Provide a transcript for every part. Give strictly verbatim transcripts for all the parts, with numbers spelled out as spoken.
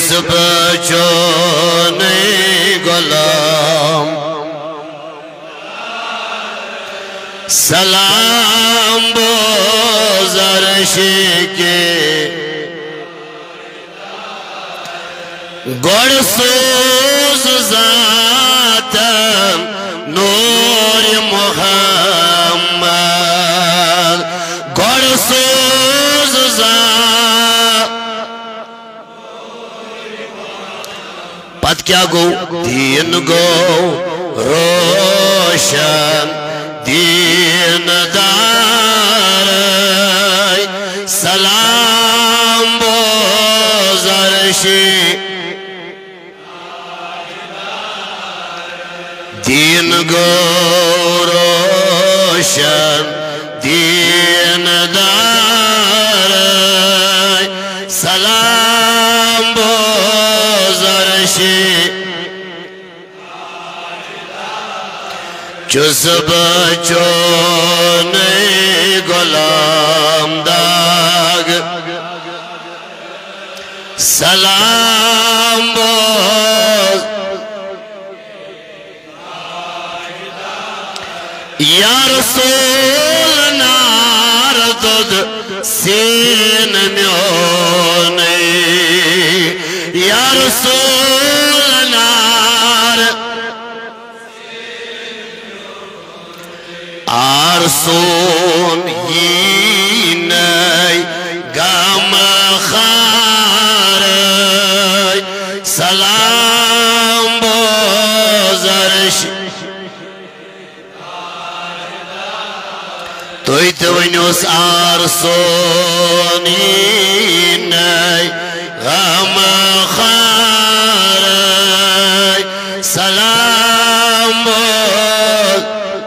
چس بچون غلام سلام بوز عرش کے گوڑ سوز ذاتم نور محمد گوڑ سوز ذات پت کیا گو دین گو روشن دین دار سلام بوز عرشی دین گو روشن دین دار سلام بوز عرشی چس بچون غلام داغ سلام بوز یا رسول نار دود سین میونے یا رسول نار آرسون یینی گام خاری سلام بوز عرش توی توینوس آرسون یینی گام خاری سلام بوز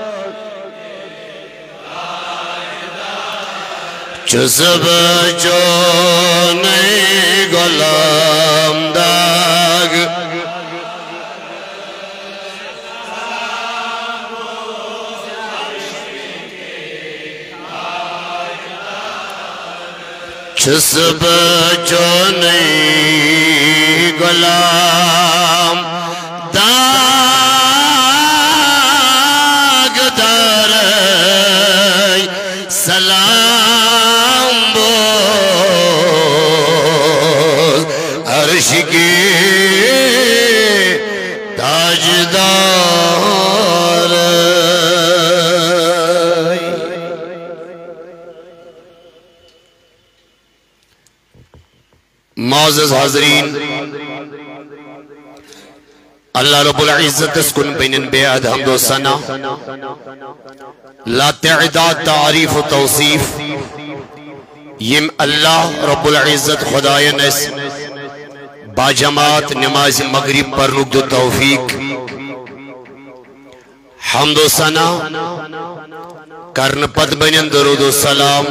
چس بچون غلام داغ چس بچون غلام داغ دار سلام بوز عرش کی تاجدار معزز حاضرین اللہ رب العزت اسکن بینن بیعد حمد و ثنا لا تعداد تعریف و توصیف یم اللہ رب العزت خدایان اس باجماعت نماز مغرب پر نقد و توفیق حمد و ثنا کرن پت بینن درود و سلام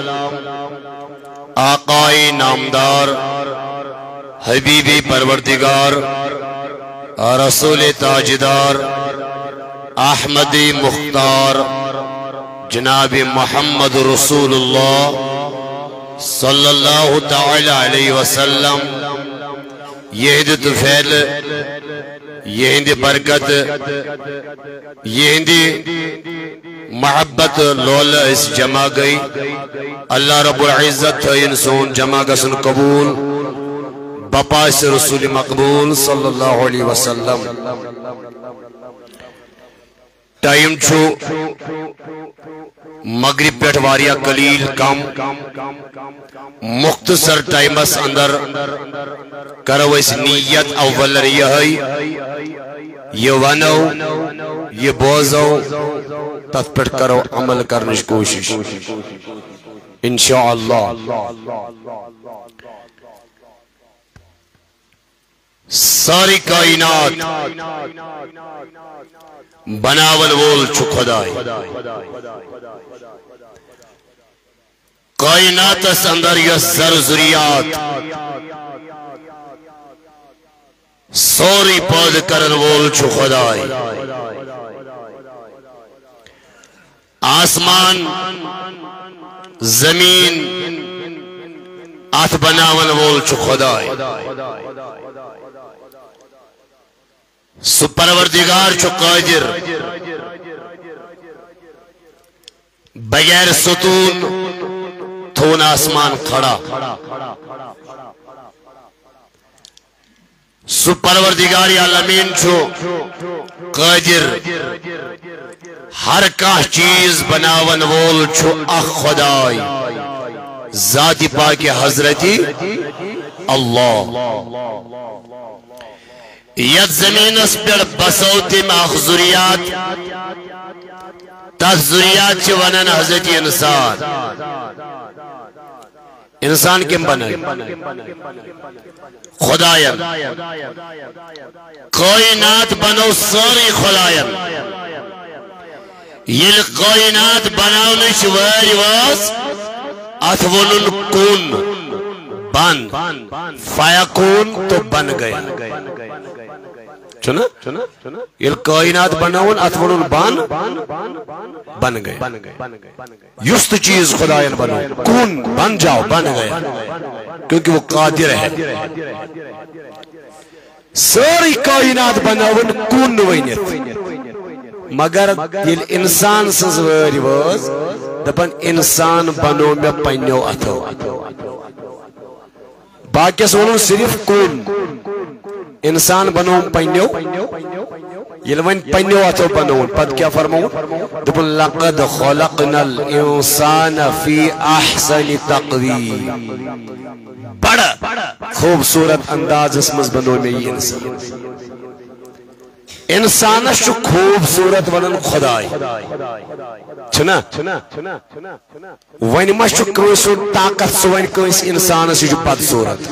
آقائی نامدار حبیبی پروردگار رسول تاجدار احمد مختار جناب محمد رسول اللہ صلی اللہ تعالی علیہ وسلم یہ ہند فیل یہ ہند برکت یہ ہند محبت لول اس جمع گئی اللہ رب العزت انسون جمع گسن قبول بپاس رسول مقبول صلی اللہ علیہ وسلم ٹائم چھو مغرب پیٹ واریا قلیل کم مختصر ٹائمس اندر کرو اس نیت اول ریہی یہ ونو یہ بوزو تت پیٹ کرو عمل کرنش کوشش انشاءاللہ ساری کائنات بناول وول چھو خدای کائنات اس اندر یہ سرزریات سوری پود کرن وول چھو خدای آسمان زمین ات بناون وول چھ خدای سو پروردگار چھ قادر بغیر ستون تھون آسمان کھڑا سو پروردگار عالمین چھو قادر ہر کانہ چیز بناون وول چھو اخ خدای ذات پاک حضرتی اللہ یت زمین اس پر بسو تم اخ ذریات تک ذریات چھ ونن حضرت انسان انسان کم بنائی خدایم کائنات بنو ساری خدایم یل کائنات بناونش واری واس ات ونن کن بن فیکون تو بن گیا چنا یل کائنات بناون ات ونن بن بن گیا یست چیز خداین بنو کن بن جاؤ بن گیا کیونکہ وہ قادر ہے ساری کائنات بناون کن ونت مگر یل انسان سز واری واز دپن انسان بنو میں پنیو اتھو باقی سونو صرف کن انسان بنو پنیو یل ون پنیو اتھو بنو پد کیا فرمو دپن لقد خلقنا الانسان فی احسن تقویم بڑا خوبصورت انداز اس مز بنو میں یہ انسان انسان شو خوبصورت ونن خدای چھنا ون ما شو کنسو طاقت سو ون کنس انسان سے جو بد صورت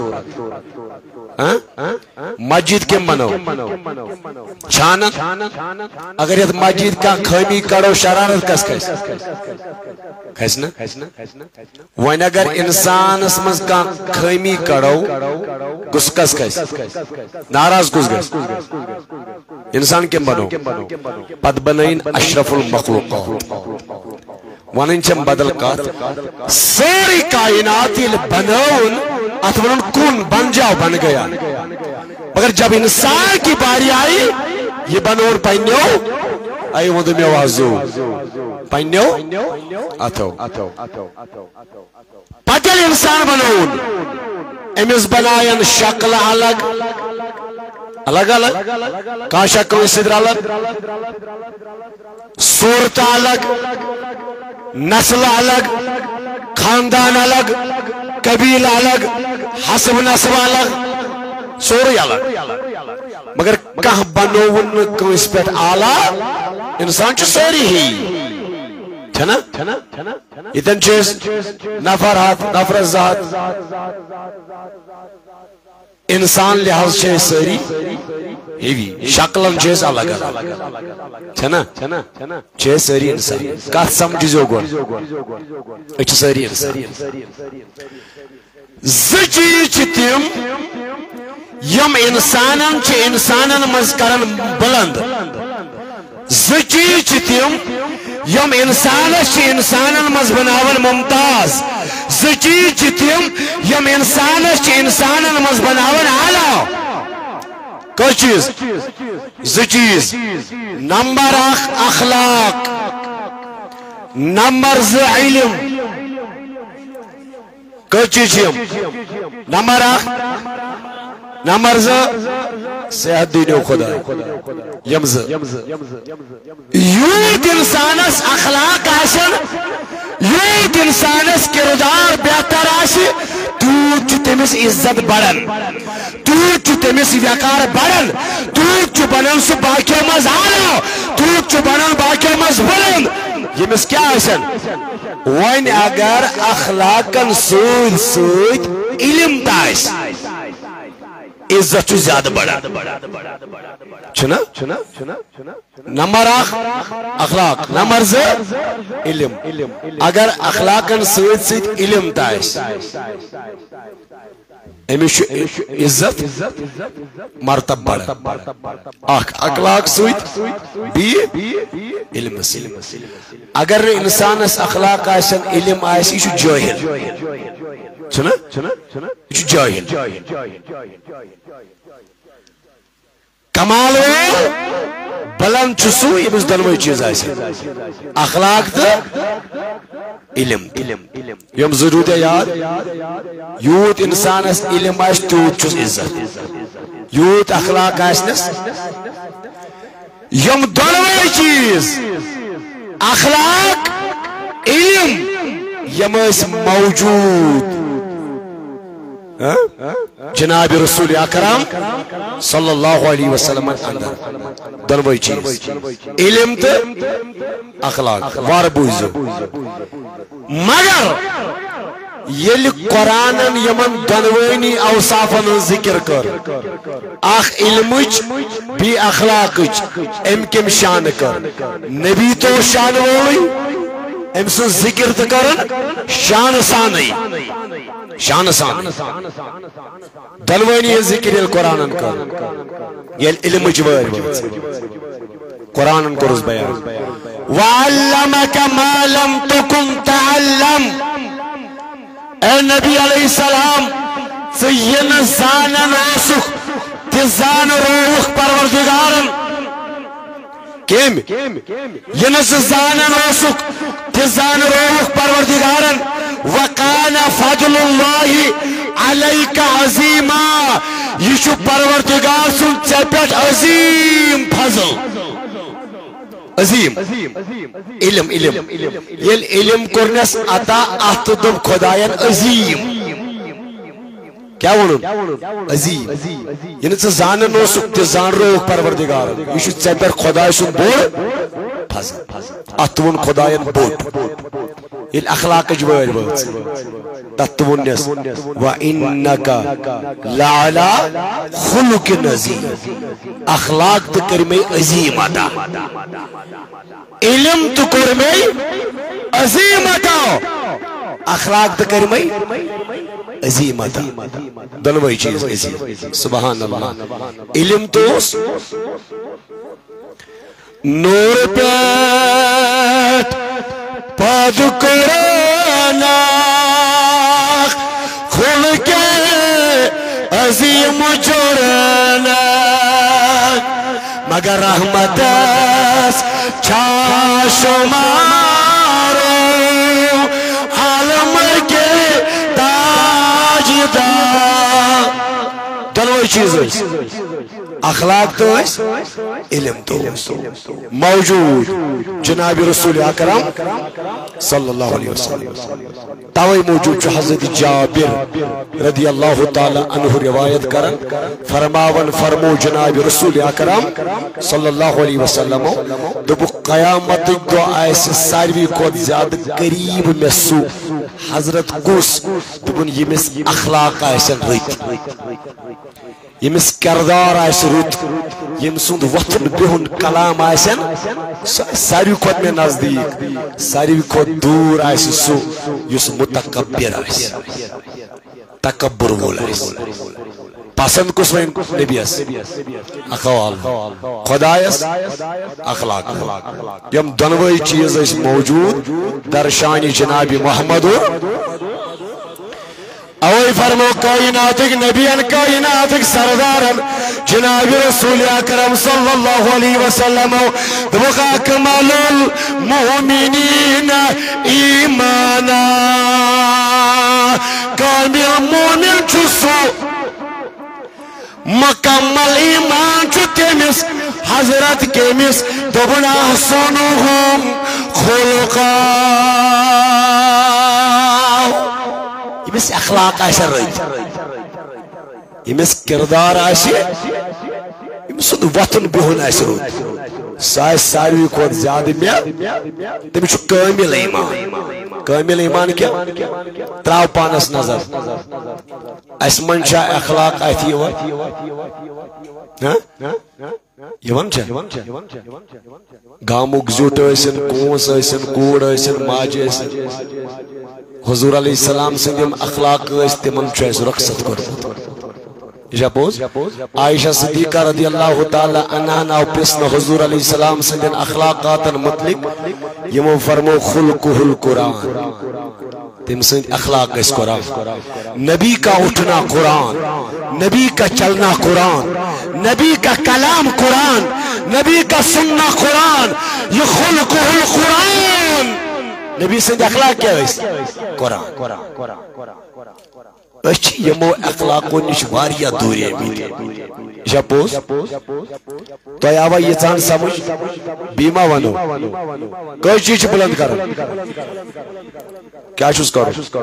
مسجد کم بنو چھانا اگر یہ مسجد کا خامی کڑو شرارت کس کس کس نا ون اگر انسان اس مز کا خامی کڑو گس کس کس ناراض گس گس انسان کم بنو پد بنائن اشرف المخلوقات ونن چم بدل کات ساری کائنات بناون ات ونن کن بن جاؤ بن گیا مگر جب انسان کی باری آئی یہ بنور پنیو آئی وہ دمی وازو پنیو اتو پتل انسان بنون امیز بنائن شکل الگ الگ الگ کاشا کوئی صدر الگ صورت الگ نسل الگ خاندان الگ قبیل الگ حسب نسب الگ سوری الگ مگر کہ بنوون کوئی پیٹ آلہ انسان چھ سوری ہی چھنا اتن چیز نفر ہاتھ نفر ذات انسان لحاظ چھے ساری ہیوی شکلن چیز الگ چھنا چھے ساری انسان کات سمجھو جو گوڑ اچھ ساری انسان زچی چتیم یم انسانن چھ انسانن مذکرن بلند زچی چتیم یم انسانس چھ انسانن مز بناون ممتاز زچی چتیم یم انسانس چھ انسانن مز بناون اعلیٰ کوئی چیز زچیز نمبر اخ اخلاق نمبر ز علم کوئی چیز نمبر اخ نمبر ز صحت دینو خدا یمز یوت انسانس اخلاق آسن یوت انسانس کردار بہتر آسی توت چھ تمس عزت بڑھن توت چھ تمس وقار بڑھن توت چھ بنن سو باقی مز آلو توت چھ بنن باقی مز بلند یمس کیا آسن وین اگر اخلاقن سوید سوید علم تائس عزت چھ زیادہ بڑا چھنا نمبر اخ اخلاق نمبر ز علم اگر اخلاقن سوید سوید علم تائس امیش عزت مرتب بڑا اخ اخلاق سوید بی علم اگر انسان اس اخلاق آسن علم آسی شو جوہل چھنا یہ جاہل کمال وول بلند چسو یمس دنوی چیز آسے اخلاق تو علم یم ضرورت یاد یوت انسان اس علم آس تیوت چس عزت یوت اخلاق آسنس یم دنوی چیز اخلاق علم یم اس موجود جناب رسول اکرم صلی اللہ علیہ وسلم اندر دنوی چیز علم تو اخلاق وار بوزو مگر یل قرآن یمن دنوینی اوصافن ذکر کر اخ علمچ بی اخلاقچ ام کم شان کر نبی تو شان وولی ام سن ذکر تو کرن شان سانی شان سان دلوانی ذکر یل قرآن کر یل علم جوار قرآن کرز بیان وعلمك ما لم تكن تعلم اے نبی علیہ السلام سین زانن اوسخ تزان روح پروردگارن کیم ینس زانن اوسخ تزان روح پروردگارن وقان فضل اللہ علیک عظیما یشو پروردگار سن چپیٹ عظیم فضل عظیم علم علم یل علم کرنس عطا ات دب خدایان عظیم کیا ونن عظیم یعنی ژٕ زانن اوسُکھ تہِ زان رووُکھ پروردگار یہِ چھُ ژےٚ پٮ۪ٹھ خۄداے سُنٛد بوٚڑ فضل اتھ ووٚن خۄدایَن بوٚڑ ییٚلہِ اخلاقٕچ وٲرۍ وٲژ تتھ تہِ ووٚننس وَإِنَّكَ لَعَلَىٰ خُلُقٍ عَظِيمٍ اخلاق تہِ کٔرۍ مےٚ عظیٖم عطا علم تہِ کوٚر مےٚ عظیٖم عطا اخلاق تہِ کٔرۍ مےٚ عظیم عطا دونوئی چیز عظیم سبحان اللہ علم تو نور پیٹ پاد قرآن خلق عظیم جوڑنا مگر رحمت اس چاشمارو عالم کے دونوئی چیز اخلاق تو علم تو موجود جناب رسول اکرم صلی اللہ علیہ وسلم تاوی موجود جو حضرت جابر رضی اللہ تعالی عنہ روایت کرن فرماون فرمو جناب رسول اکرم صلی اللہ علیہ وسلم دبو قیامت دو آئیس ساروی کو زیادہ قریب میں سو حضرت کس دبن یمس اخلاق آئیسن رت یمس کردار آئیس رت یم سند وطن بہن کلام آئیسن ساروی کھوت میں نزدیک ساروی کھوت دور آئیس سو یس متکبر آئیس تکبر وول آئیس پسند کس وین نبیس اقوال خدایس اخلاق یم دونوئی چیز اس موجود در شان جناب محمد اوئی فرمو کائناتک نبیان کائناتک سردارن جناب رسول اکرم صلی اللہ علیہ وسلم دبقا کمال المؤمنین ایمانا کامل مومن چسو مکمل ایمان چو تیمس حضرت کیمس دبنا حسنهم خلقا یمس اخلاق آسے رد یمس کردار آسے یمس وطن بہن آسے رد سائے ساروی کھوت زیادہ میں تمہیں چھو کامل ایمان کامل ایمان کیا تراو پانس نظر اس منشا اخلاق آتی ہوا یوان چھا گاموک زیوٹ ایسن کونس ایسن کوڑ ایسن ماج ایسن حضور علیہ السلام سنگم اخلاق ایستے من چھوئے رقصت کرتا جاپوز عائشہ صدیقہ رضی اللہ تعالی عنہ ناو پسن حضور علیہ السلام سنگن اخلاقات مطلق یمو فرمو خلقہ القرآن تم سن اخلاق گس قرآن نبی کا اٹھنا قرآن نبی کا چلنا قرآن نبی کا کلام قرآن نبی کا سننا قرآن یہ خلقہ القرآن نبی سن اخلاق کیا ہے قرآن اچھی یمو اخلاقو نش واریا دوری بیتی شپوس تو آوا یہ چان سمجھ بیما ونو کوئی چیز بلند کر کیا چوز کرو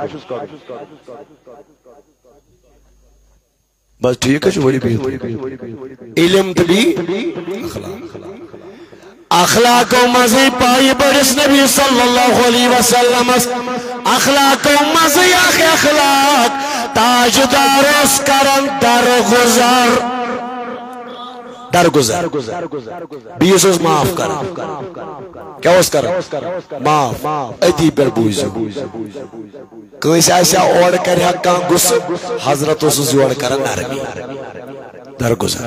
بس ٹھیک ہے جو بڑی بیت علم تبی اخلاق اخلاق و مزی پائی برس نبی صلی اللہ علیہ وسلم اخلاق و مزی اخ اخلاق تاج دارس کرن در گزر در گزر بیس اس معاف کرن کیا اس کرن معاف ادی پر بوزو کیسے ایسا اوڑ کر حقاں گس حضرت اس زوڑ کرن نرمی در گزر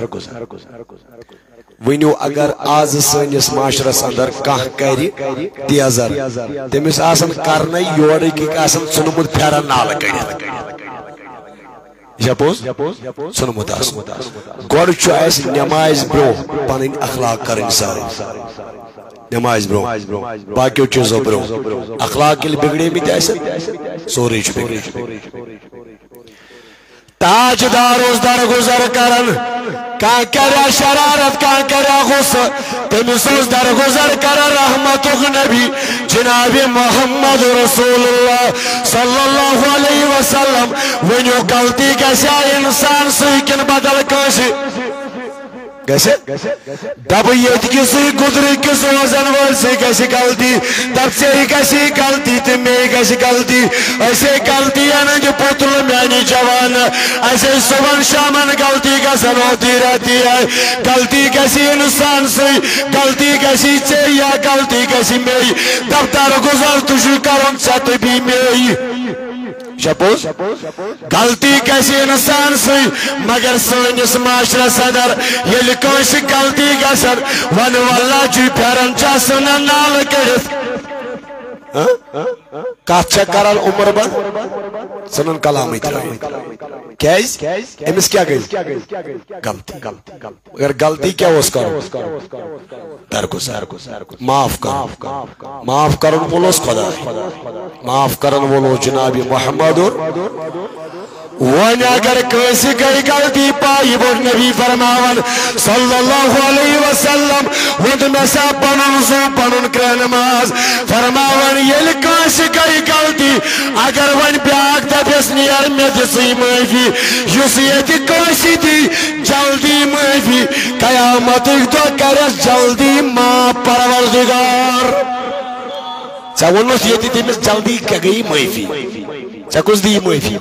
ونیو اگر آز سنس معاشرس اندر کھانا کری تیزر تمس آسان کرنے یورے کی آسان ژھنمت پھیرن نالہ کڑت شپوز ژھنمت آسان گۄڈٕ چھُ اسہِ نماز برٛونٛہہ پنٕنۍ اخلاق کرٕنۍ سارے نماز برٛونٛہہ باقیو چیٖزو برٛونٛہہ اخلاق ییٚلہِ بگڑیمٕتۍ آسن سورُے چھُ بگڑیمُت تاجدار اس در گزر کرن کان کریا شرارت کان کریا غصہ تمس اس در گزر کرن رحمت نبی جناب محمد رسول اللہ صلی اللہ علیہ وسلم ونیو غلطی گژھِ انسان سۭتۍ بدل کٲنٛسہِ گژھِ دب ییٚتہِ کِسٕے قُدرت کِس روزن وٲلۍ سۭتۍ گژھِ غلطی دب ژےٚ گژھی غلطی تہٕ مے گژھِ غلطی أسے غلطی انٕنۍ پوٚتُل میانہِ جوانہٕ أسے صُبحن شامن غلطی گژھن ہوتی رہتی ہے غلطی گژھِ انسان سۭتۍ غلطی گژھی ژےٚ یا غلطی گژھِ مے دب در گُزر تہِ چھُ کرُن ژےٚ تہٕ بیٚیہِ مے شپوز غلطی گژھِ انسان سۭتۍ مگر سٲنِس معاشرس اندر ییٚلہِ کٲنٛسہِ غلطی گژھن ون واللہ چھُ پھیرن چھا ژھٕنان نالہٕ کٔڑِتھ کتھ چھا کران عمر بند ژھٕنان کلامٕے ترٛٲیِتھ کیازِ أمِس کیٛاہ گٔے غلطی مگر غلطی کیٛاہ اوس کرُن درگزر معاف کرُن معاف کرن وول اوس خۄداے معاف کرن وول اوس جناب محمد ون اگر کٲنٛسہِ گٔے غلطی پایہِ بوٚڑ نبی فرماون صلی اللہ علیہ وسلم ووٚد مےٚ سا پنُن زُو پنُن کرٛہنہٕ ماز فرماون ییٚلہِ کٲنٛسہِ گٔے غلطی اگر وۄنۍ بیٛاکھ دپٮ۪س نیر مےٚ دِژٕے معٲفی یُس ییٚتہِ کٲنٛسہِ دی جلدی معٲفی قیامتٕکۍ دۄہ کرٮ۪س جلدی معاف پروردگار ژےٚ ووٚنُتھ ییٚتہِ تٔمِس جلدی کیٛاہ گٔیی معٲفی ژےٚ کُس دِیی معٲفی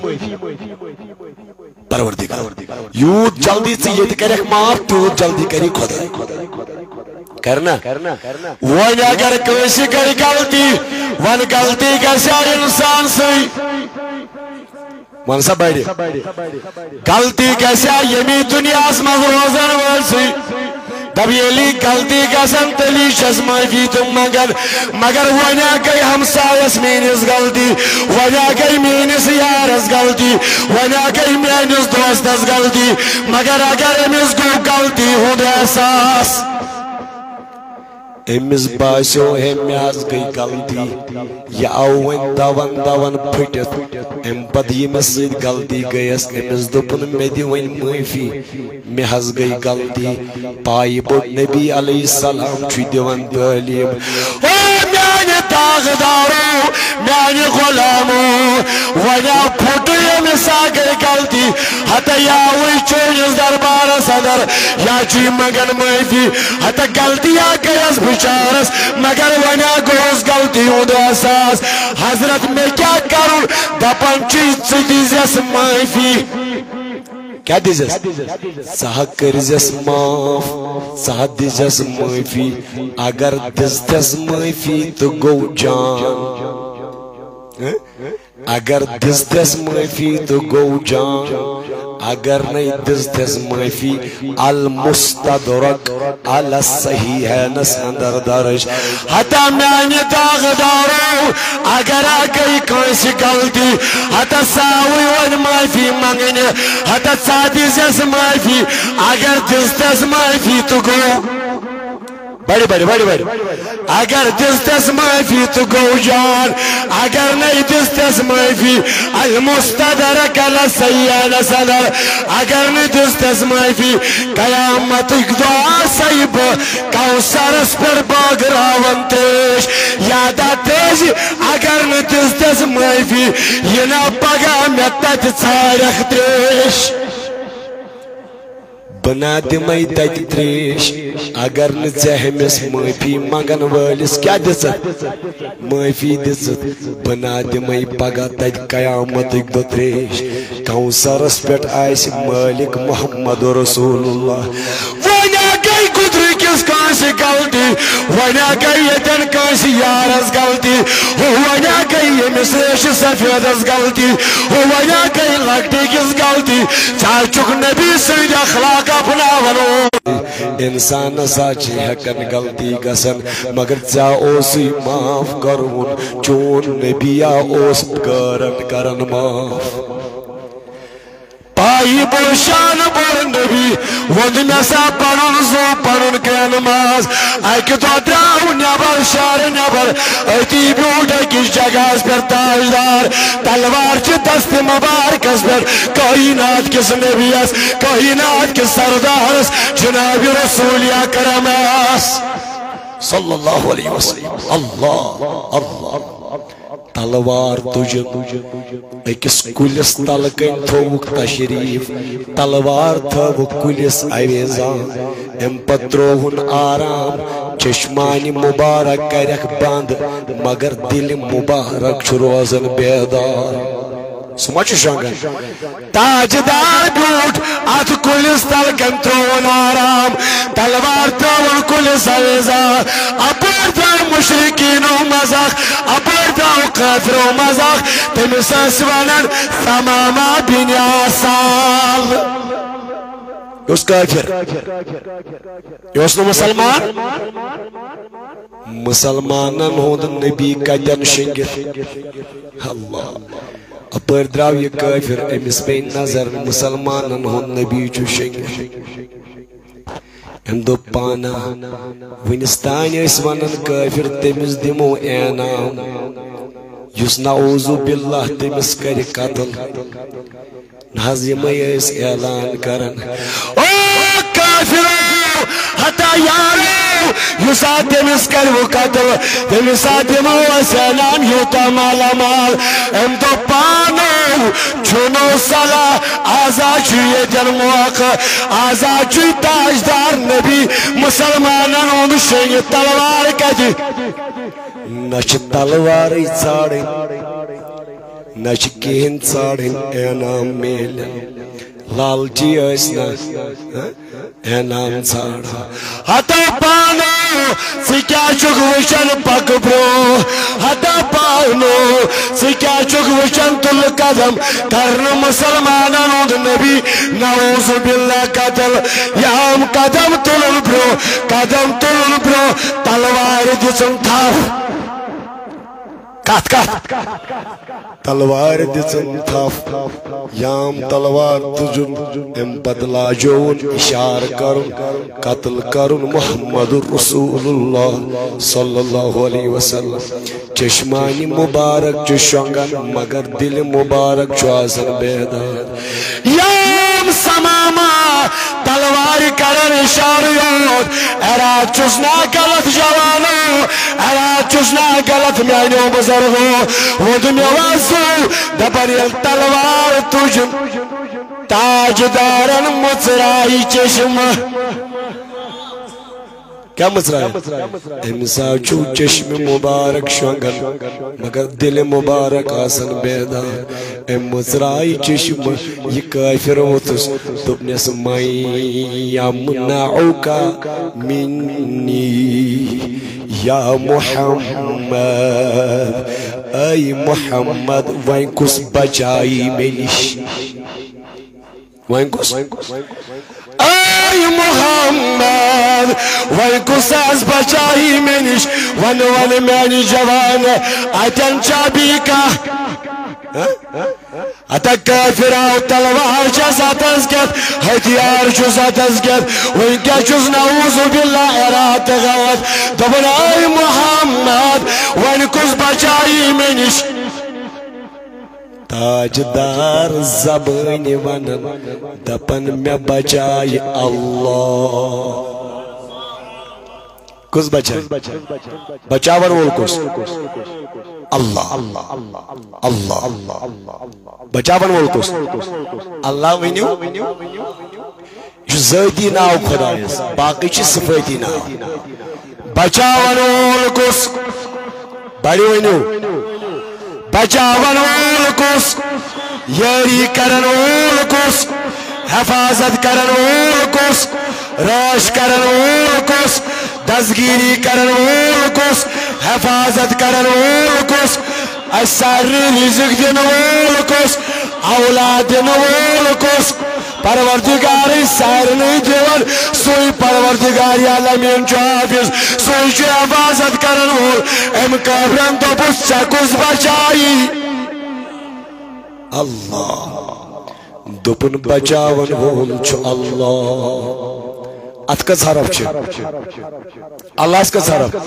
پروردگار یوٗت جلدی ژٕ ییٚتہِ کرکھ معاف تیوٗت جلدی کری خۄداے کرنا وۄنۍ اگر کٲنٛسہِ گٔے غلطی ون غلطی گژھِ انسان سۭتۍ ون سا بڑِ غلطی گژھِ ییٚمہِ دُنیاہس منٛز روزن وٲلۍ سۭتۍ دب ییٚلہِ غلطی گژھن تیٚلی چھس معٲفی تہٕ منگن مگر وۄنۍ گٔے ہمسایس میٲنِس غلطی وۄنۍ گٔے میٲنِس یارس غلطی وۄنۍ گٔے میٲنِس دوستس غلطی مگر اگر أمِس گوٚو غلطی ہُنٛد احساس أمِس باسیو ہے مےٚ حظ گٔے غلطی یہِ آو وۄنۍ دون دون پھٕٹِتھ اَمہِ پتہٕ ییٚمِس سۭتۍ غلطی گٔیس أمِس دوٚپُن مےٚ دِ وۄنۍ معٲفی مےٚ حظ گٔے غلطی پایہِ بوٚڑ نبی علیہ السلام چھُ دِوان تعلیٖم او میانہِ داغدارو میانہِ غلامو وۄنۍ آو پھُٹ ییٚمِس آ گٔے غلطی ہتا یاوٕے چٲنِس دربارس اندر یا چھُ یہِ منگان معٲفی ہتا غلطی آ گٔیس بچارس مگر ونا گوس غلطی ہُنٛد احساس حضرت مےٚ کیٛاہ کرُن دپان چھُے ژٕ دِزٮ۪س معٲفی کیا دِزٮ۪س ژٕ ہا کٔرۍزٮ۪س معاف ژٕ ہا دِزٮ۪س معٲفی اگر دِژتٮ۪س معٲفی تہٕ گوٚو جان اگر دِژتٮ۪س معٲفی تہٕ گوٚو جان اگر نہیں دزتس معافی المستدرک علی الصحیحینس اندر درج حتی میانی داغدارو اگر آگئی کانسی غلطی حتی ساوی ون معافی مانگنی حتی سادی سے معافی اگر دزتس معافی تو گو بڑی بڑی بڑی بڑی اگر دستس معافی تو گو جان اگر نہیں دستس معافی المستدرک علی الصحیحینس اندر اگر نہیں دستس معافی قیامت دعا سیب کوثرس پر باگراون تیش یادا تیش اگر نہیں دستس معافی یہ نا پگا میں تت ژھارکھ تریش بنا دمائی تت تریش اگر نہمس معافی منگن ولس کیا دست معافی دست بنا دمائی پگہ تت قیامت دو تریش کوثرس پہ آس مالک محمد رسول اللہ ونیا گئی قدر کس کانسی غلطی ونیا گئی یتن کانسی یارس غلطی ونیا گئی یمس ریش سفیدس غلطی ونیا گئی لکٹی کس غلطی چاچک نبی سید اخلاق اپنا ونو انسان ہسا ہیکن غلطی گژھن مگر ژےٚ اوسُے معاف کرون چون نبیا اوس غٲرن کرن معاف پائی بلشان بر نبی ود میں سا پڑھن زو پڑھن کے نماز اکہ دو دراو نبر شار نبر اتی بیوٹ اکس جگہ پر تاجدار تلوار چھ دست مبارکس پر کائنات کس نبیس کائنات کس سردارس جناب رسول اکرم صلی اللہ علیہ وسلم اللہ اللہ تلوار تجن اکس کلس تلکن تھوک تشریف تلوار تھوک کلس اویزان ام پتروہن آرام چشمانی مبارک کرک بند مگر دل مبارک چھ روزن بیدار سمجھ شنگن تاجدار بیوٹ ات کلس تلکن ترون آرام تلوار ترون کلس اویزان اپر در مشرکین و مزاق اپر در کافر و مزاق تمس ونن تماما بنیا سال اس کافر اس مسلمان مسلمانن ہند نبی کتن شنگر اللہ اپر دراو یہ کافر امس پہ نظر مسلمانن ہند نبی چھ شنگر ام دو پانا ونستان اس ونن کافر تمس دمو انعام یس نعوذ باللہ تمس کر قتل نظم اس اعلان کرن او کافر حتا یارو یسا تمس کر وہ قتل تمس دمو اس اعلان یوتا مالا مال ام دو پانو چونو صلاح آزاد چوئے جن موقع آزاد چوئے تاجدار نبی مسلمانان ہوں شنگ تلوار کجی نچ تلواری ژھاڑن نچ کہن ژھاڑن انعام میلن لالچی ٲسۍ نا انعام ژھاڑا ہتا پانو ژٕ کیٛاہ چھُکھ وٕچھان پکہٕ برٛونٛہہ ہتا پانو ژٕ کیٛاہ چھُکھ وٕچھان تُل قدم کرنہٕ مسلمانن ہُنٛد نبی نعوذ باللہ قتل یام قدم تُلُن برٛونٛہہ قدم تُلُن برٛونٛہہ تلوارِ دِژٕن تھپھ کت کت تلوار دِژٕن تھپھ یام تلوار تُجُن ام پتہٕ لاجون اشار کرُن قتل کرُن محمد رسول اللہ صلی اللہ علیہ وسلم چشمانی مبارک چھ شنگن مگر دل مبارک چھ آسان بیدار یام سماما تلوار کرن اشار یوت اراد چسنا غلط جوانو اراد چسنا غلط میانو بزرگو ود میں واسو دبر یل تلوار تجن تاجدارن مصرائی چشم کیا مصرائی امسا چو چشم مبارک شنگن مگر دل مبارک آسن بیدار ام مصرائی چشم یہ کافر ہوتس تبنس مائی یمنعوکا منی یا محمد اے محمد وین کس بچائی منش وين کس اے محمد وين کس از بچائی میں نش ون ون میانی جوان اتن چابی کا اتا کافر آو تلوار چا ساتز کت ہتھیار چو ساتز کت وین کیا چوز نعوذ باللہ ارات غوت دبن اے محمد وین کس بچائی میں نش تاجدار زبانی ونن دپن میں بچائی اللہ کس بچائی بچاور وول کس اللہ اللہ بچاون وول کس اللہ ونیو یہ ذاتی ناو خدایس باقی چھ صفاتی ناو بچاون وول کس بڑی ونیو بچاون وول کس یاری کرن وول کس حفاظت کرن وول کس راش کرن وول کس دزگیری کرن وول کس حفاظت کرن وول کس اساری رزق دن وول کس اولاد دن وول کس پروردگاری سارنی دیون سوی پروردگاری علمین چو حافظ سوی چو حفاظت کرن وول ام کافرن تو بس چکس بچائی اللہ دپن بچاون وول چو اللہ ات کس حرف چھ اللہ اس کس حرف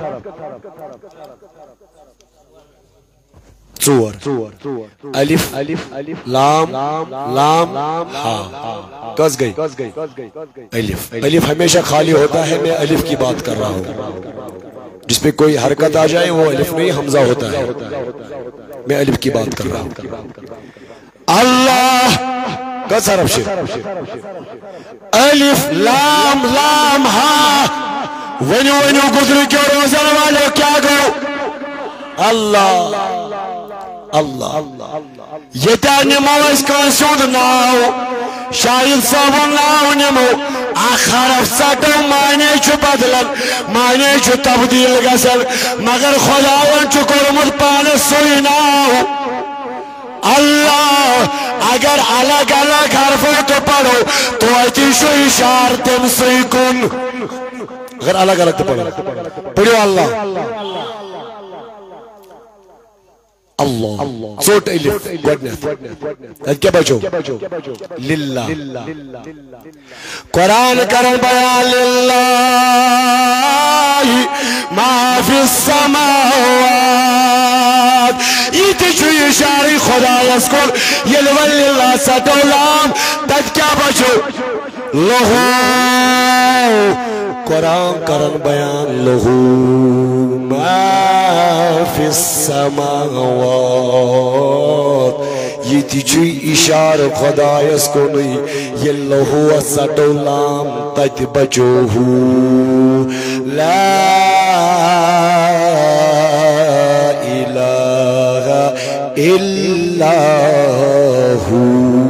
ژور الف لام لام ہا کس گئی الف الف ہمیشہ خالی ہوتا ہے میں الف کی بات کر رہا ہوں جس پہ کوئی حرکت آ جائے وہ الف نہیں حمزہ ہوتا ہے میں الف کی بات کر رہا ہوں اللہ کس حرف چھ الف لام لام ہا ونیو ونیو گزر کیوں روزن والے کیا گو اللہ اللہ یتا نمو اس کان سود ناو شاید صاحب ناو نمو آخر افساتو معنی چو بدلن معنی چو تبدیل گسل مگر خداون چو کرمت پان سوی ناو اللہ اگر الگ الگ حرفوں تو پڑھو تو ایتی شو اشار تم سوی کن اگر الگ الگ تو پڑھو پڑھو اللہ اللہ صوت الف گوڑنیت کیا بچو للہ قرآن کرن بیان للہ ما فی السماوات یہ تجھو اشاری خدا یسکر یلو للہ ستولام تک کیا بچو لہو قرآن کرن بیان لہو ما فی السماوات یہ تجھو اشار خدا یسکر یہ لہو ستولام تک بچو لا الہ الا ہو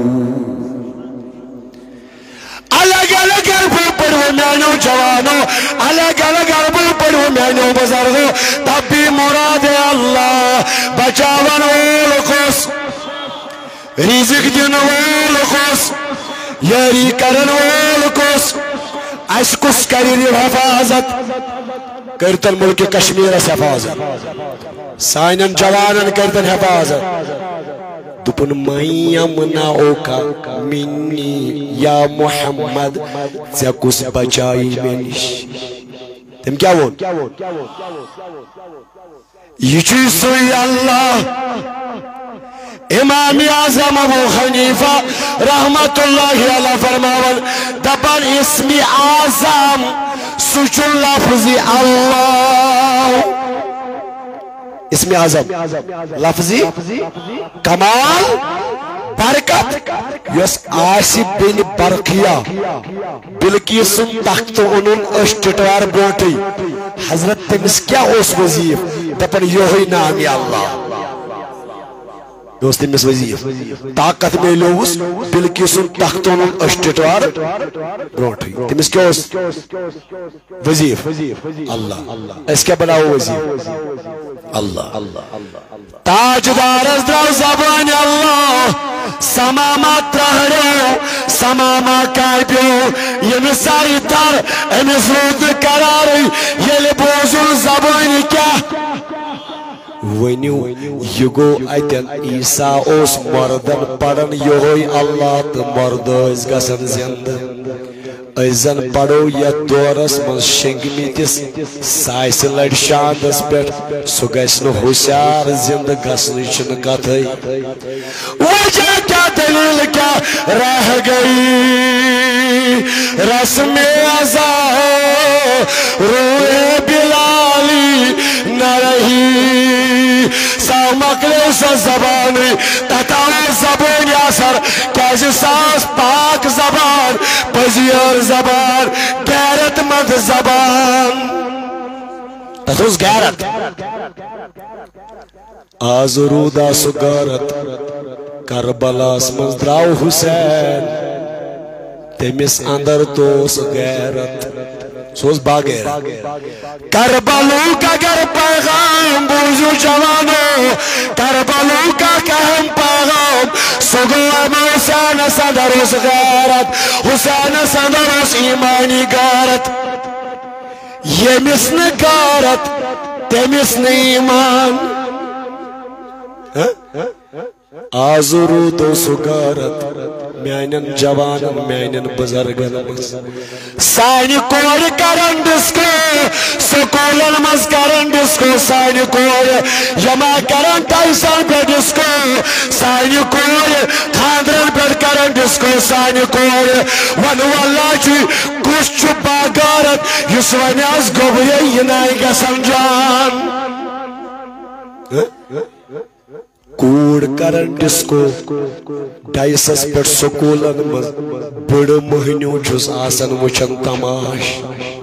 الگ الگ عربوں پڑھو مینو جوانو الگ الگ عربوں پڑھو مینو بزرگو تب بھی مراد اللہ بچاون والقص رزق دن والقص یاری کرن والقص اشکس کریر حفاظت کرتن ملک کشمیر اس حفاظت سائنن جوانن کرتن حفاظت دپن میم ناوکا منی یا محمد زکس بچائی منش تم کیا وون یہ چیز سوئی اللہ امام اعظم ابو حنیفہ رحمت اللہ علیہ فرماول دپن اسم اعظم سچ لفظ اللہ اسم اعظم لفظی کمال برکت یس آصف بن برقیہ بلقیسن تخت انن اشتٹوار بروٹی حضرت تمس کیا اس وظیف دپن یہی نام اللہ دوست تمس وظیف طاقت میلیوس بلکہ سن تختون اشٹوار بروٹھے تمس کیا وظیف اللہ اس کیا بناو وظیف اللہ تاجدار از درو زبان اللہ سماما ترہرو سماما کائبیو یم ساری تر امس رود قراری یل بوزن زبان کیا ونیو یہ گو اتن عیسیٰ اس مردن پڑھن یہوئی اللہ تو مرد اس گسن زند ایزن پڑھو یا دورس من شنگمیتس سائس لڑ شاندس پیٹ سو گسن ہوشیار زند گسن چن کتھائی وجہ کیا دلیل کیا رہ گئی رسم ازا روح بلالی نہ رہی ساو مکلو سا زبانی تتاو زبانی اثر کیسے ساس پاک زبان پزیر زبان غیرت مند زبان تتوز غیرت آزرودا سگارت کربلاس مزدراو حسین تمس اندر توس غیرت سوز باغیر کربلو کا گر پیغام بوزو جوانو کربلو کا کہم پیغام سگوام حسین صدر اس غیرت حسین صدر اس ایمانی غیرت یہ مسن غیرت تمسن ایمان آزرو تو سگارت میانن جوانن میانن بزرگن مز سانی کور کرن ڈسکو سکولن مز کرن ڈسکو سانی کور یما کرن تائیسان پہ ڈسکو سانی کور خاندرن پہ کرن ڈسکو سانی کور ونو اللہ چی کش چھپا گارت یسوانی از گوبری ینائی گا سمجان کوڑ کرن ڈسکو ڈائسس پر سکولن مز بڑ مہنیو جس آسن وچن تماش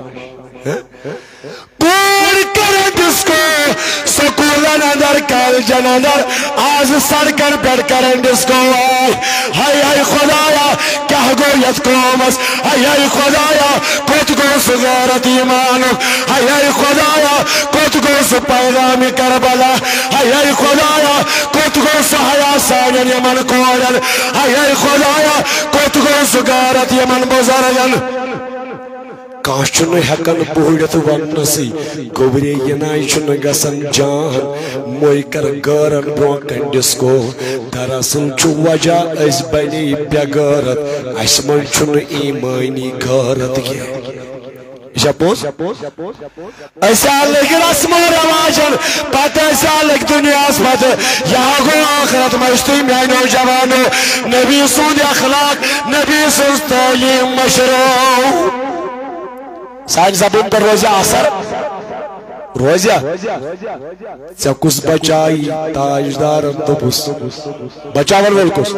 کوڑ کرن ڈسکو سکولن اندر کالجن اندر آز سڑکن پر کرن ڈسکو ہائی ہائی خدایا کیا گو یت قومس ہائی ہائی خدایا کت گو سغیرت ایمانو ہائی ہائی خدایا کت گو سو پیغام کربلا ہائی ہائی خدایا کت گو سو حیا سانین یمن کورن ہائی ہائی خدایا کت گو سو غیرت یمن بزرگن کانچن ہکن بوڑت ونسی گوبری ینائی چن گسن جان موئی کر گرن برونکن ڈسکو دراصل چو وجہ اس بنی پیغارت اس من چن ایمانی غیرت کی شپوز ایسا لکھ رسم و رواجن پتہ ایسا لکھ دنیا اس پتہ یہاں گو آخرت مجھتی میں نوجوانو نبی سود اخلاق نبی سود تعلیم مشروع سانج زبون پر روزہ اثر روزہ چکس بچائی تاجدارن دبس بچاور ولکس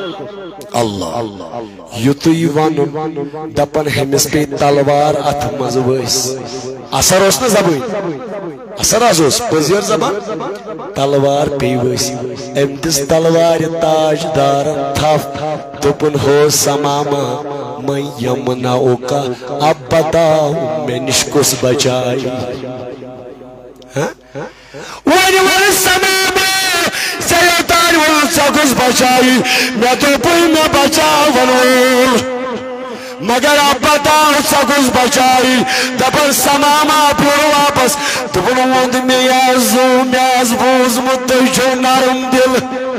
اللہ یوتی ونن دپن ہمس پی تلوار ات مز وس اثر اس نا زبون اثر اس پزیر زبان تلوار پی وس ام دس تلوار تاجدارن تھف دپن ہو سماما میں یمناؤ کا اب بتاؤ میں نشکس بچائی وانی وانی سماما سیوتان وان سکس بچائی میں تو پوئی میں بچاؤ ونور مگر اب بتاؤ سکس بچائی دبن سماما پور واپس دبن وند میں ازو میں از بوز متجو نرم دل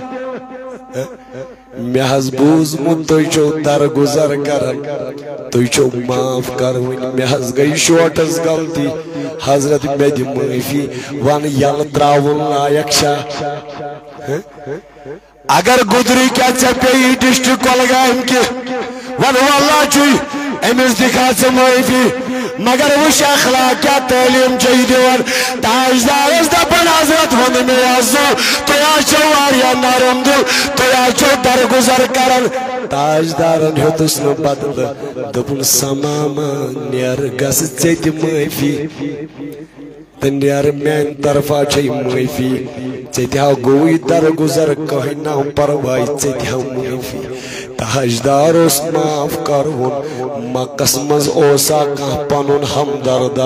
میں حض بوز من توی چو در گزر کرن توی چو معاف کرون میں حض گئی شوٹس غلطی حضرت بید معافی وان یل تراون لائق شاہ اگر گدری کیا چپی ڈسٹرک کولگام کی ون واللہ چوئی امس دکھا سے معافی مگر وش اخلاق کیا تعلیم چاہی دیوان تاجدار اس دپن حضرت وند میں ازو تو یا چو آریا نارم دل تو یا چو در گزر کرن تاجدارن ہتس نو بدل دپن سماما نیر گس چیت معافی تنیر مین طرفا چاہی معافی ژےٚ گوٚوٕے درگُزر کٕہٕنۍ نہ پرواے ژےٚ معٲفی تاجدار اوس معاف کرہُن مکس منٛز اوسا کانٛہہ پنُن ہمدردا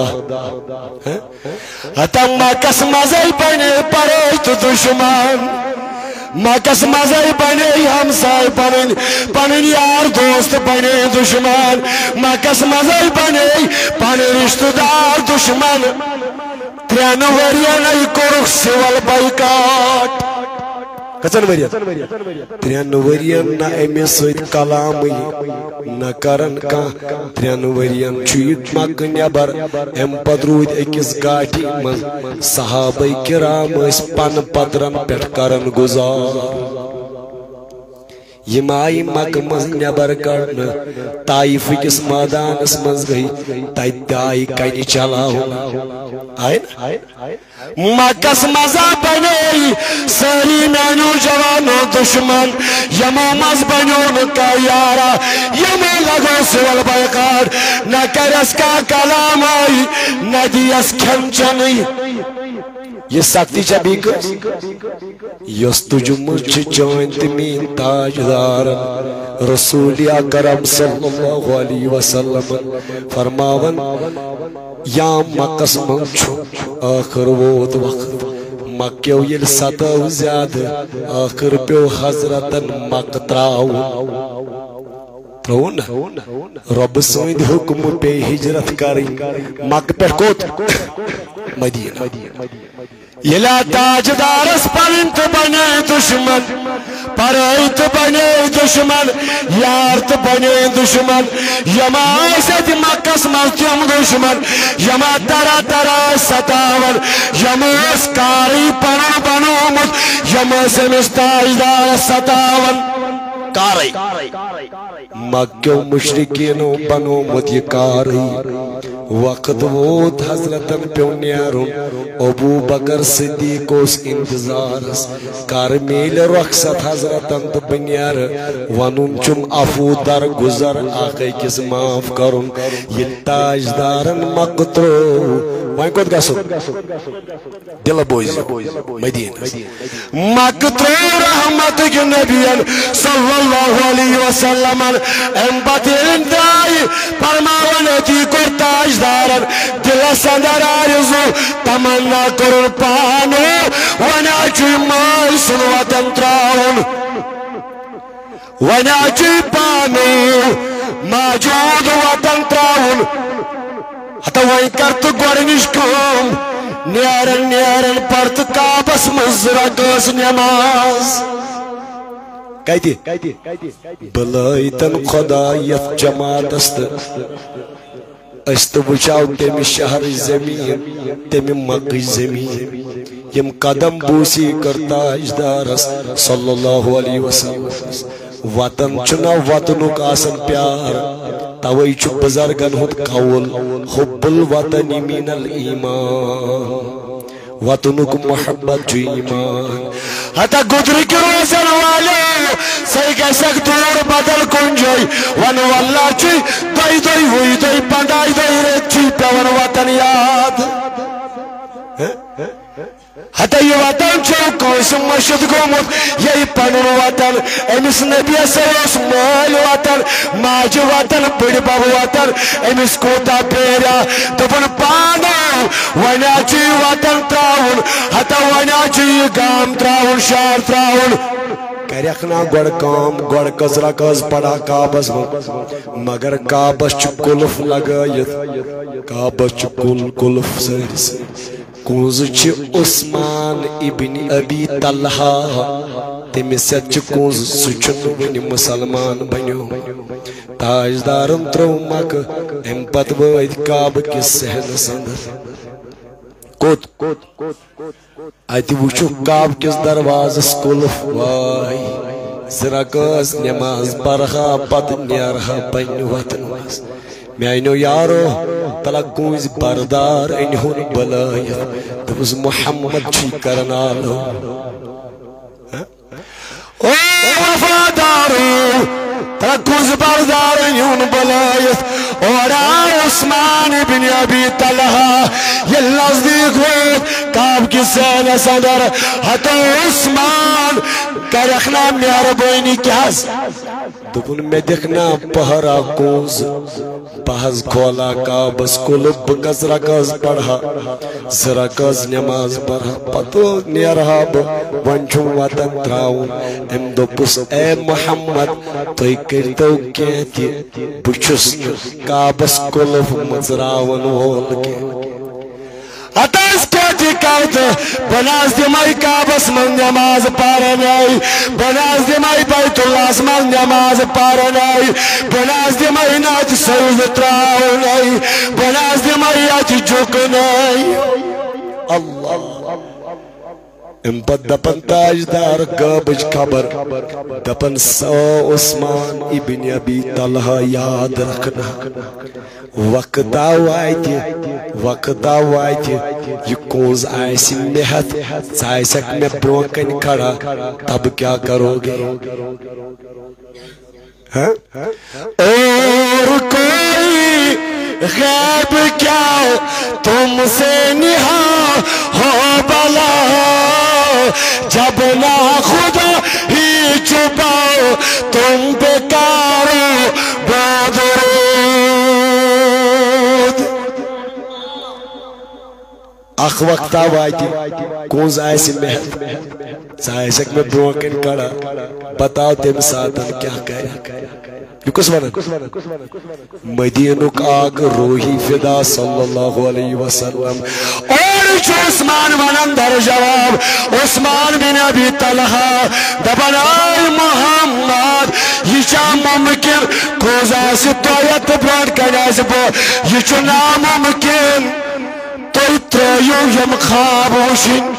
ہتا مکس منٛزے بنے پرٲے تہٕ دُشمن مکس مزے بنے ہمسائے پنن پنن یار دوست بنے دشمن مکس مزے بنے پن رشتہ دار دشمن ترین ورین کورک سول بائیکاٹ کچن ورین ترین ورین نہ امس ست کلامی نہ کرن کان ترین ورین چھوٹ مکہ نبر ام پت رود اکس گاٹی من صحابہ کرام اس پن پترن پٹ کرن گزار یم آئی مکہ مز نبر کرن طائف کس میدانس مز گئی تت آئی کنہ چلاؤن آئے مکس مزا بنے ساری مینو جوانو دشمن یمو مز بنو نکا یارا یمو لگو سول بائیکاٹ نہ کرس کا کلام آئی نہ دیس کھن چنی یہ سختی چبی کس یس تجمل چان تمین تاجدار رسول اکرم صلی اللہ علیہ وسلم فرماون یا مکس من چھو آخر ووت وقت مکیو یل ستو زیاد آخر پیو حضرتن مک تراؤ ترون رب سوند حکم پہ ہجرت کریں مک پہ کوت مدینہ یلا تاجدارس پنت بنے دشمن پرائت بنے دشمن یارت بنے دشمن یما آسد مکس ملتیم دشمن یما ترا ترا ستاون یما اسکاری پنن بنومت یما سمس تاجدار ستاون کاری مکیو مشرکینو بنومت یہ کاری وقت ووت حضرتن پیو نیارون ابو بکر صدیق اس انتظارس کار میل رخصت حضرتن تو بنیار ونون چم افو در گزر آقای کس معاف کرن یہ تاجدارن مقترو وائن کود گا سو دل بویز مدینہ مقترو رحمت کی نبیان صلی اللہ علیہ وسلم ام بطرین دائی پرماونتی کو تاجدارن دل سندر آئیزو تمنا کرن پانو وناچی مائی سنواتن تراؤن وناچی پانو موجود وطن تراؤن حتی وائن کرت گورنش کام نیارن نیارن پرت کابس مزرگس نماز کہتی بلائیتن خدا یف جماعت است است بچاو تیمی شہر زمین تیمی مقی زمین یم قدم بوسی کرتا اجدارس صلی اللہ علیہ وسلم وطن چنا وطنک آسن پیار توئی چو بزرگن ہود قول حب الوطن من الایمان وطنک محبت جو ایمان حتی گدر کی روزن والے سیگے سک دور بدل کنجوئی ون واللہ چی دوئی دوئی ہوئی دوئی پندائی دوئی ریت چی پیون وطن یاد حتی یہ وطن چوکو اسم مشد گومت یہی پنن وطن امس نبی سروس مال وطن ماج وطن بڑی باب وطن امس کوتا پیرا دبن پانو وناچی وطن تراؤن حتی وناچی گام تراؤن شار تراؤن کریخنا گوڑ کام گوڑ کزرا کز پڑا کابس مگر کابس چو کلف لگایت کابس چو کل کلف سرس کونز چھ عثمان ابن ابی طلحہ تمسیت چھ کونز سچن ونی مسلمان بنیو تاجدارم ترو مک ام پت وید کعب کس سہن سندر کوت آتی وچو کعب کس دروازس کلف وائی زرگاز نماز برہا پت نیارہا پن وطن واز میانو یارو تلا گوز بردار انہون بلائیت دوز محمد چی کرنالو او وفادارو تلا گوز بردار انہون بلائیت اور آئیو عثمان بن ابی طلحہ یہ نزدیک ووت کعب کی سینس اندر ہتو عثمان کرخنا مہربانی کیاز دپن میں دیکھنا پہرا کوز پہز کھولا کعبس کل بکس رکاز پڑھا زرکاز نماز پڑھا پتو نیرہا ونچم وطن تراؤن ام دوپس اے محمد توی کرتو کہتی بچس کعبس کل مزراون وول کے اتاز کہتی کرت بناز دمائی کعبس من نماز پارنائی بناز دمائی بیت اللہ من نماز پارنائی بناز دمائی ناچ سوز تراؤنائی بناز دمائی اچ جھکنائی اللہ ام پت دپن تاجدار قابج خبر دپن سو عثمان ابن ابی طلحہ یاد رکھنا وقت آوائی وقت آوائی یہ کوز آئیسی محت سائسک میں بروکن کھڑا تب کیا کرو گے اور کوئی غیب کیا تم سے نہا ہو بلا جب نہ خدا ہی چھپاؤ تم بیکارو بادرود اخ وقت آوائی کونز آئیسی محل سائسک میں بروکن کڑا بتاؤ تم ساتن کیا کہے یہ کس ونن مدینک آگ روحی فدا صلی اللہ علیہ وسلم اور جو عثمان ونن در جواب عثمان بن ابی طلحہ دبن آئی محمد یہ چا ممکن کوزا سی تویت براد کرنے سے بو یہ چو ناممکن تو اتریو یم خواب ہوشن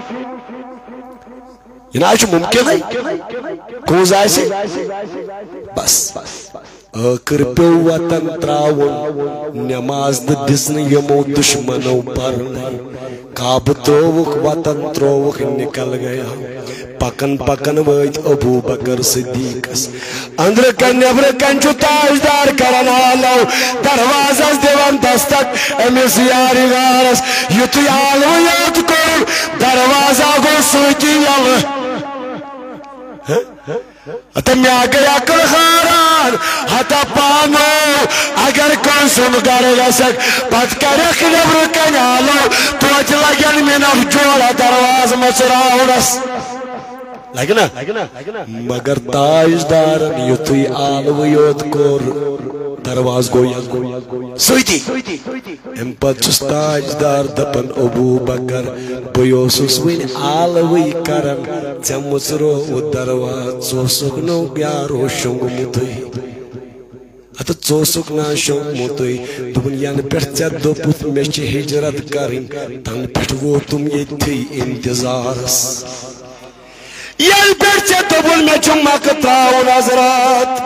یہ نا آج ممکن ہے کوزا سی بس آخر پیو وطن تراؤن نماز دسن یمو دشمنو پرنے کعب تروک وطن تروک نکل گیا پکن پکن ویت ابو بکر صدیقس اندر کن نبر کن چو تاجدار کرن آلو دروازز دیوان دستک امیس یاری غارس یتی آلو یاد کر دروازہ گو سوچی یل اتا میں آگیا کر خاران ہتا پانو اگر کون سن گر گسک پت کرک نبر کنالو تو اچ لگن میں نف جوڑا درواز مچراؤنس لگنا مگر تاجدارن یتی آلو یوت کور درواز گویا سویتی ام پت چس تاجدار دپن ابو بکر بیوسوس وین آلوی کرن چمسرو درواز چوسک نو گیارو شنگ متوی ات چوسک نا شنگ متوی دپن ین پیٹ چت دوپت میں چھ ہجرت کرن تن پیٹ وہ تم یہ تھی انتظارس ین پیٹ چت دوپن میں چھ مکتاؤ نظرات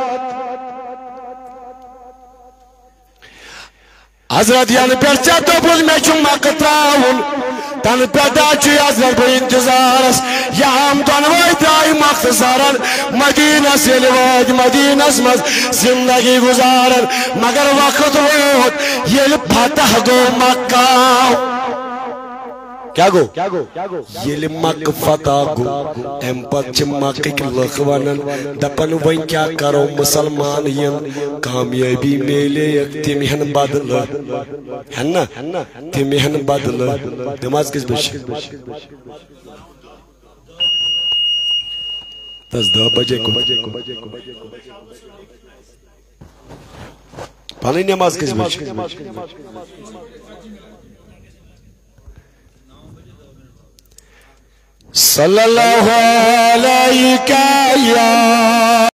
حضرت یعنی پرچہ تو بول میں چون مقتراؤن تن پیدا چی حضرت بر انتظارس یا ہم تنوائی تائی مختصارن مدینہ سے لواج مدینہ سمز زندگی گزارن مگر وقت وقت یہ فتح گو مکہ کیا گو یہ مک فتح گو ام پت مکہ کی لخوانن دپن وین کیا کرو مسلمان ین کامیابی میلے یک تیمہن بدل ہے نا تیمہن بدل نماز کس بچ دس دہ بجے کو پانی نماز کس بچ صلی اللہ علیہ